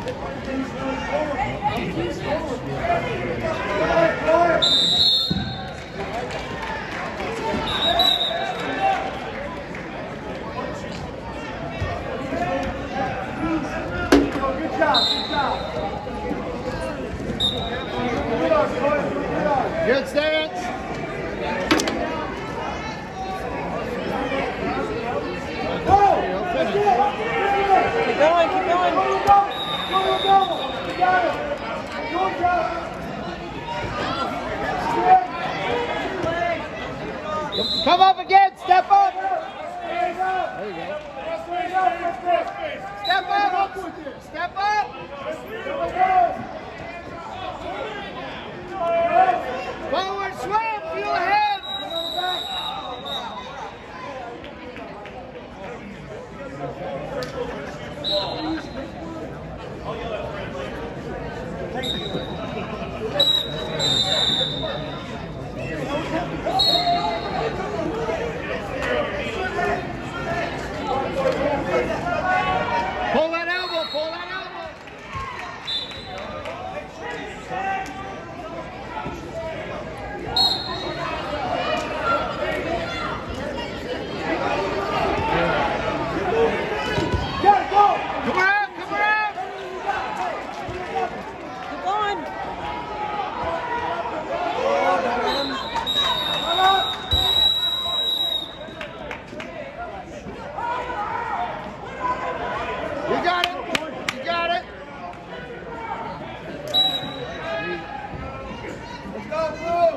Good stance. Keep going, keep going. Come up again, step up. There you go. Step up. Step up. Forward swim, feel ahead. Pull that elbow, pull that elbow. Come around, come around. Keep going. You got it. You got it. Let's go, Blue.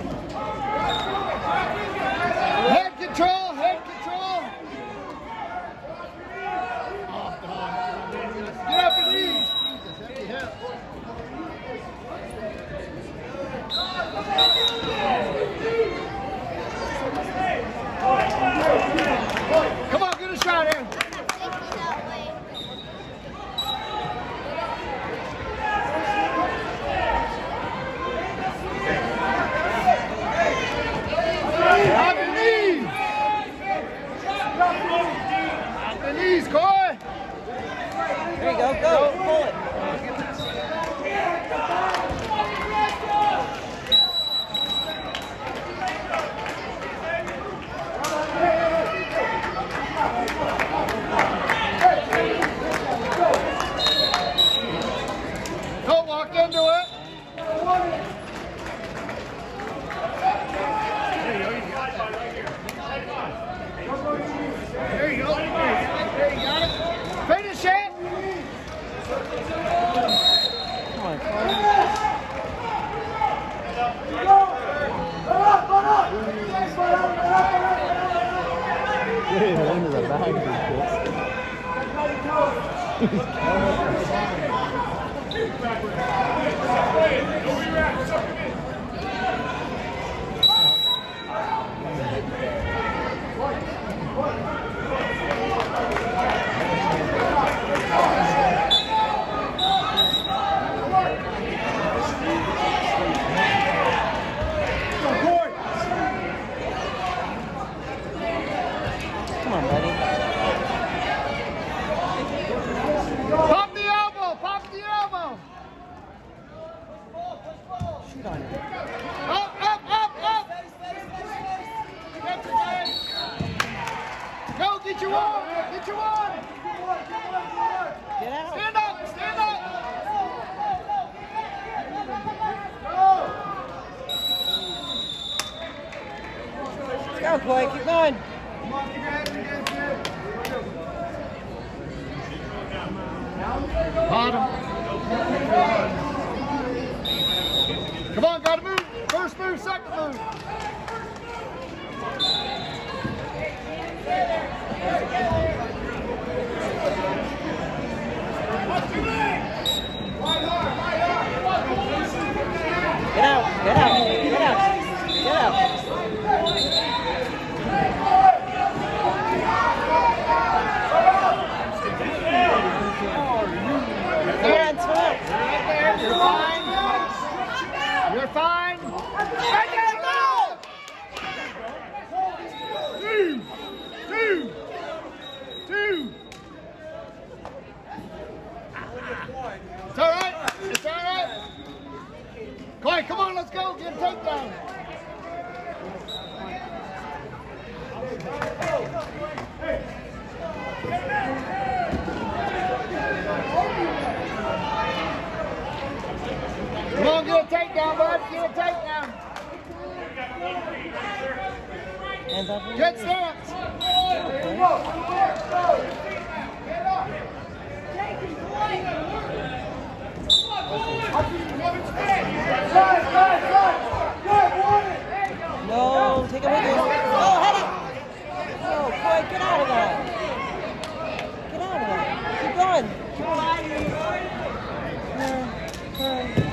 Head control, head control. Get up your knees. Heavy hip. Come on, get a shot in. Drop your knees. Drop the knees, Coy. There you go, go, pull it. Don't walk into it. There you go. There you got it. Finish it. Come on, come on. Into the bag. Come on, buddy. Pop the elbow. Pop the elbow. Shoot on it. Up, up, up, up. Get your man. Go, get you on. Get you on. Get out. Stand up. Stand up. Let's go, Coy. Keep going. Come on, get your head again, kid. Bottom. Come on, gotta move. First move, second move. Get out, get out, get out, get out. You're fine. You're fine. Right there, go! Two. Come on, let's go. Get a takedown. Come on, get a takedown, bud. Get a takedown. Hands up. Good stance. No, take it with you. Oh, head up. Oh, boy, get out of that. Get out of that. Keep going. Keep going.